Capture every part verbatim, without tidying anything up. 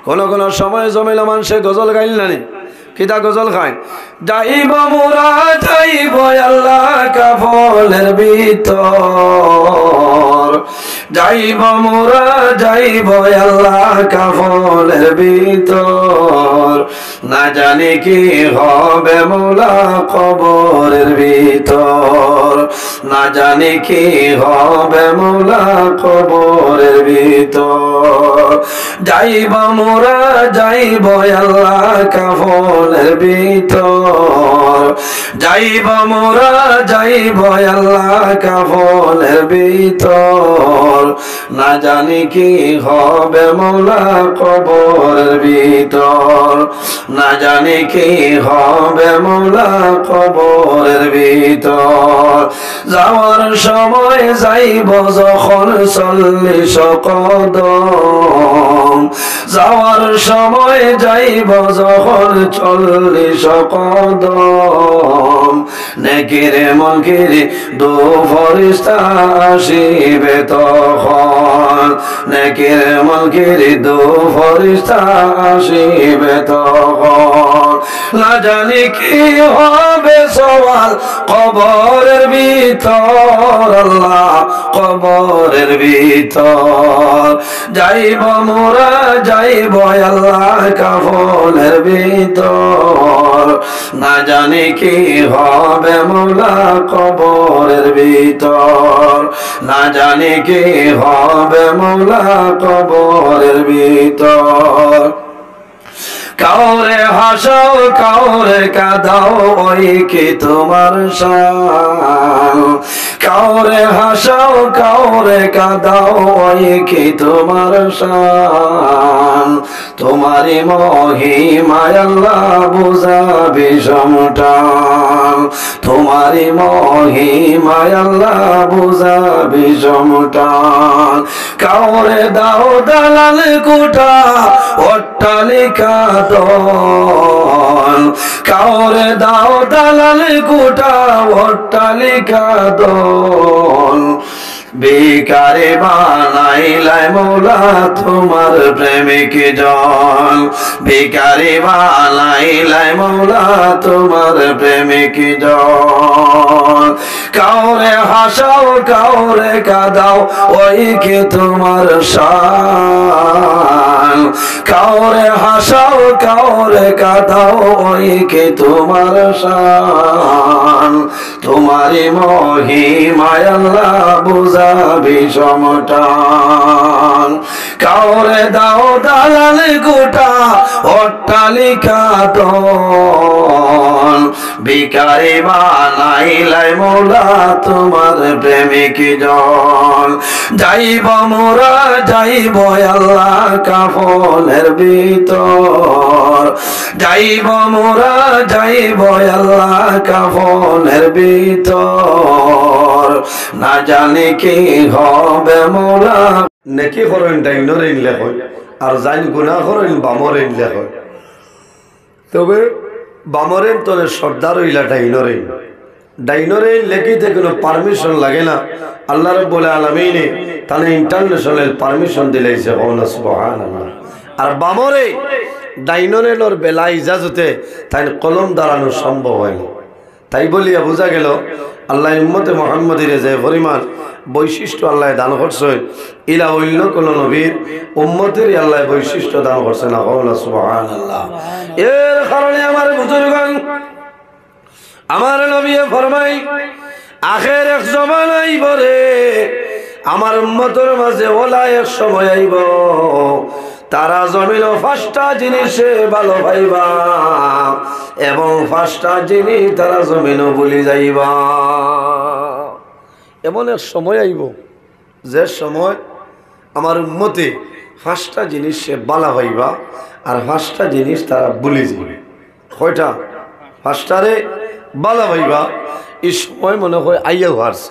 কোন কোন সময় জমিল মানুষে গজল গাইল নানি কিতা গজল খায় যাইব মোরা যাইব আল্লাহ কাফনের ভিতর যাইব মোরা যাইব আল্লাহ কাফনের ভিতর না জানি কি হবে মোলা কবরের ভিতর না জানি কি হবে মোলা কবরের ভিতর যাইব মোরা যাইব আল্লাহ কাফনের ভিতর যাইব মোরা যাইব আল্লাহ কাফনের ভিতর না জানি কি হবে মোলা কবরের ভিতর না জানি কি হবে মোলা কবরের ভিতর যাওয়ার সময় যাইব যখন চল্লিশ কদম যাওয়ার সময় যাইব যখন চল্লিশ কদম নেকিরে মনকিরে দু ফেরেশতা আসিবে তখন নেকিরে মনকিরে দু ফেরেশতা আসিবে তখন না জানি কি হবে সওয়াল কবরের ভিতর আল্লাহ কবরের ভিতর যাইব মোরা যাইব আল্লাহ কাফনের ভিতর না জানি কি হবে মোলা কবরের ভিতর না জানি কি হবে মোলা কবরের ভিতর কাউরে হাসাও কাউরে কাঁদাও ওই কি তোমার শান কাউরে হাসাও কাউরে কাঁদাও ওই কি তোমার শান তোমারি মহিমায় আল্লাহ বুঝাবি সমটান তোমারি মহিমায় আল্লাহ বুঝাবি সমটান কাউরে দাও দালাল কোঠা অট্টালিকা দল কাউরে দাও দালাল কোঠা অট্টালিকা দল বেকারে বানাইলাই মৌলা তোমার প্রেমিক জন বেকারে বানাইলাই মৌলা তোমার প্রেমিক জন কাউরে হাসাও কাউরে কাঁদাও ওই কি তোমার শান কাউরে হাসাও কাউরে কাঁদাও ওই কি তোমার শান তোমারি মহিমায় আল্লাহ বুঝাবি সমটান কাউরে দাও দালাল কোঠা অট্টালিকা দল ভিখারি বানাইলাই মৌলা তোমার প্রেমিক জন যাইব মোরা যাইব আল্লাহ কাফনের ভিতর যাইব মোরা যাইব আল্লাহ কাফনের ভিতর না জানি কি হবে মোলা নেকি করেন ডাইনরে ইনলে হয় আর যাইন গুনাহ করেন বামরে ইনলে হয় তবে বামরেন তোরে সর্দার হইলা ডাইনরে ডাইনরে লেখিতে কোনো পারমিশন লাগে না আল্লাহ রাব্বুল আলামিন তানে ইন্টারন্যাশনাল পারমিশন দিলাইছে ওনা সুবহানাল্লাহ আর বামরে ডাইনরের বেলা ইজাজতে তাই কলম দাঁড়ানো সম্ভব হয় না তাই বলিয়া বোঝা গেল আল্লাহ উম্মতে মুহাম্মদের যে পরিমাণ বৈশিষ্ট্য আল্লাহ দান করছেন ইলা অন্য কোন নবীর উম্মতের আল্লাহ বৈশিষ্ট্য দান করছেন না সুবহানাল্লাহ এর কারণে আমার বুজুর্গগণ আমার নবী ফরমাই আখের এক জমান আইব রে আমার উম্মতের মাঝে ওলা এক সময় আইব তারা জমিন পাঁচটা জিনিসে ভালো পাইবা এবং পাঁচটা জিনিস তারা জমিন ভুলি যাইবা এমন এক সময় আইব যে সময় আমার উম্মতে পাঁচটা জিনিস সে বালা পাইবা আর পাঁচটা জিনিস তারা ভুলি যাবে কয়টা পাঁচটারে বালা পাইবা এই সময় মনে হয় আইয়া হারছে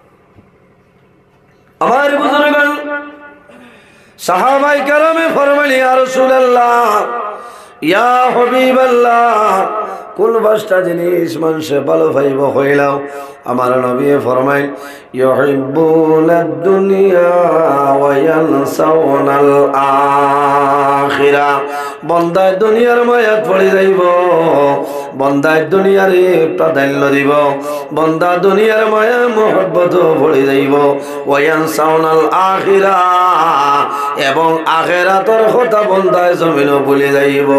আমার বুজুর্গগণ সাহাবায়ে কেরামে ফরমাইলেন ইয়া রাসূলুল্লাহ ইয়া হাবিবাল্লাহ কোন পাঁচটা জিনিস মানুষে ভালো পাইব হইলাও আমার নবী ফরমাইল ইউহিব্বুনাদ দুনিয়া ওয়া ইয়ানসাউনাল আখিরা। বন্দায় দুনিয়ার মায়াত পড়ে যাইব, বন্দায় দুনিয়ারে প্রাধান্য দিব, বন্দা দুনিয়ার মায়া মহব্বত পড়ে যাইব। ওয়া ইয়ানসাউনাল আখিরা, এবং আখিরাতের কথা বন্দায় জমিনও ভুলে যাইব।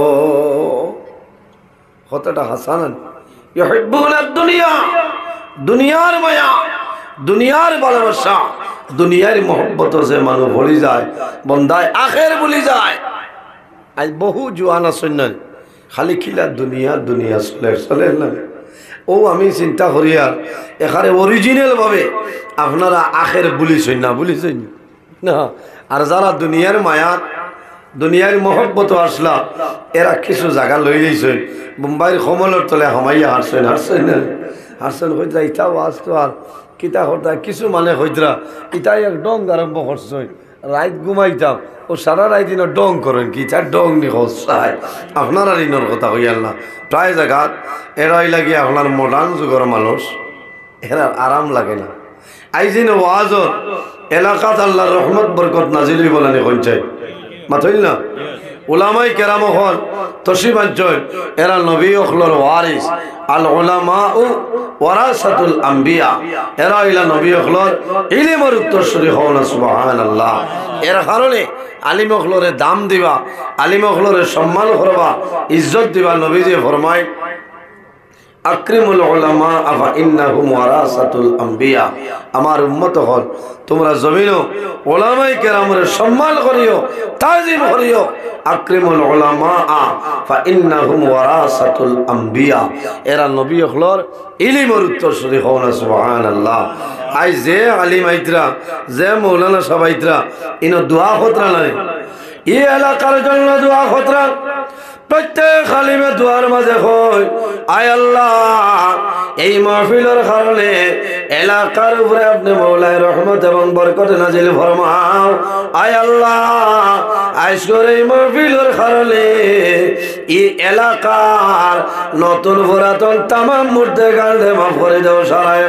কথাটা হাসান ইউহিব্বুনাদ দুনিয়া, দুনিয়ার মায়া, দুনিয়ার ভালোবাসা, দুনিয়ার মহব্বত যে মানুষ ভুলে যায়, বন্দায় আখের ভুলে যায়। আজ বহু জোয়ান আছেন না খালি খিলা দুনিয়া দুনিয়া চলে চলে না। ও আমি চিন্তা করি আর এখানে অরিজিনাল ভাবে আপনারা আখের ভুলিছেন না, ভুলিছেন না। আর যারা দুনিয়ার মায়া দুনিয়ার মহব্বত আসলা এরা কিছু জায়গা লই যাইছেন, মুম্বাইয়ের কমলের তলে হামাইয়া হারছেন হারছেন না হারছেন হইতরা ইটাও আসতো আর কিতা হতা কিছু মানে হইতরা ইটাই এক ডং আরম্ভ করছেন। রাত ঘুমাইতাম ও সারা রাত দিন ডং করেন কি তার ডং নি হসায় আপনারা ঋণের কথা হইয়াল না। প্রায় জায়গাত এরাই লাগে আপনার মডার্ন যুগের মানুষ, এরা আরাম লাগে না। আইজিন ওয়াজত এলাকাত আল্লাহর রহমত বরকত নাজিল বলেনি কঞ্চায় মাথইল না। উলামাই কেরাম হল তসিবাঞ্চল এরা নবী অখলর ওয়ারিস, আল উলামা ও ওয়ারাসাতুল আম্বিয়া, এরা ইলা নবী অখলর ইলমের উত্তরসূরি হও না সুবহানাল্লাহ। এর কারণে আলিম অখলরে দাম দিবা, আলিম অখলরে সম্মান করবা, ইজ্জত দিবা। নবীজি ফরমায় আকরিমুল উলামা আফা ইন্নাহুম ওয়ারাসাতুল আম্বিয়া, আমার উম্মত হল তোমরা জমিনও উলামায়ে কেরামের সম্মান করিও, তাজিম করিও। আকরিমুল উলামা আফা ইন্নাহুম ওয়ারাসাতুল আম্বিয়া, এরা নবী হলর ইলমের উত্তরসূরি হও না সুবহানাল্লাহ। আই যে আলিম আইতরা, যে মৌলানা সাহেব আইতরা, ইনো দোয়া খতরা নাই, এই এলাকার জন্য দোয়া খতরা। প্রত্যেক আলিমে দুয়ার মাঝে কই আয় আল্লাহ এই মাহফিলের কারণে এলাকার উপরে আপনি মওলায় রহমত এবং বরকত নাজিল ফরমাও। আয় আল্লাহ আজকের এই মাহফিলের কারণে এই এলাকার নতুন পুরাতন তামাম মুর্দে গান্ধে মাফ করে দাও সারায়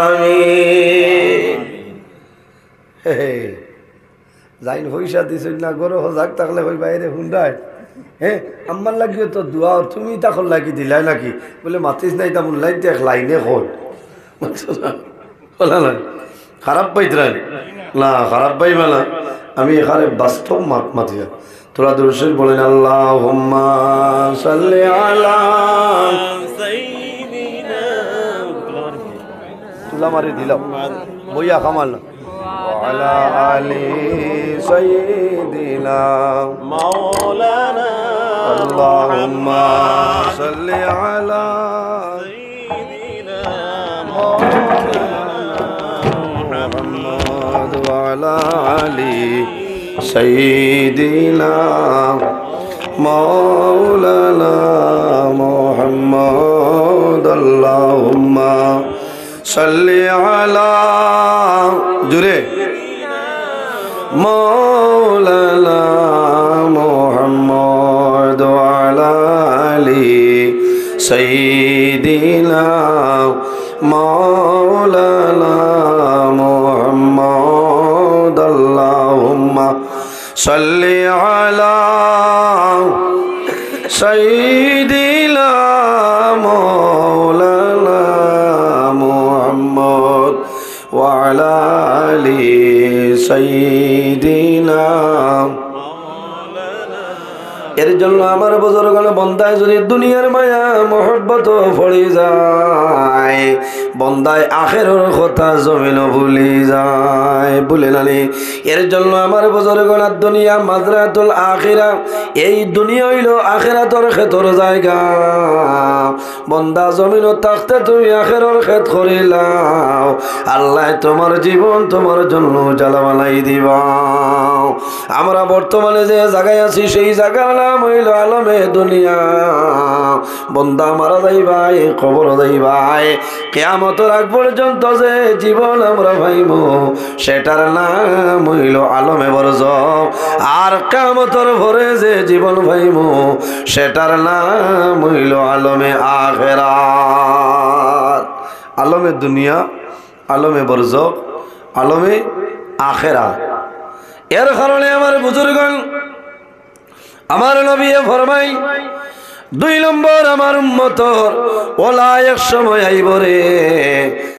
আমিন। হে যাইন পয়সা দিছেন না গরো হজাক থাকলে ওই বাইরে হুন্ডায় হ্যাঁ আমার লাগিও তো দোয়া তুমি তখন লাগি দিলাই নাকি বলে মাতিস নাই তেমন লাইন দেখ লাইনে হল না খারাপ পাইতরান না, খারাপ পাইবা না। আমি এখানে বাস্তব মাত মাতিয়া তোরা দুরুদ বলেন আল্লাহুম্মা সাল্লি আলা সাইয়্যিদিনা, তুলা মারি দিলাম বইয়া কামাল না, وعلى آل سيدنا مولانا اللهم صل على سيدنا مولانا محمد وعلى آل سيدنا مولانا محمد اللهم صل على जुरे मौलाना मुहम्मद वाला अली सय्यिदिना मौलाना मुहम्मद अल्लाहुम्मा सल्लि अला सय्यिदिना मौलाना मुहम्मद वाला अली सय्यिदिना। এর জন্য আমার বুজুর্গণ বন্দায় যদি দুনিয়ার মায়া মহব্বত পড়ে যায়, বন্দায় আখেরের কথা জমিনও ভুলে যায়, ভুলে নানি। এর জন্য আমার বুজুর্গণ দুনিয়া মাজরাতুল আখিরা, এই দুনিয়া হইল আখিরাতের ক্ষেত্র জায়গা। বন্দা জমিনও থাকতে তুমি আখেরের ক্ষেত করিলাও, আল্লাহ তোমার জীবন তোমার জন্য জ্বালা বানাই দিবা। আমরা বর্তমানে যে জায়গায় আছি সেই জায়গার নাম হইল আলমে দুনিয়া। বন্দা মারা যাইবাই, কবর যাইবাই, কিয়ামতের আগ পর্যন্ত যে জীবন আমরা পাইমু সেটার নাম হইল আলমে বরজখ। আর কিয়ামতের পরে যে জীবন পাইমু সেটার নাম হইল আলমে আখিরাত। আলমে দুনিয়া, আলমে বরজখ, আলমে আখিরাত। এর কারণে আমার বুজুর্গণ, আমার নবী ফরমাই, দুই নম্বর আমার উম্মতর ওলা এক সময় আইব রে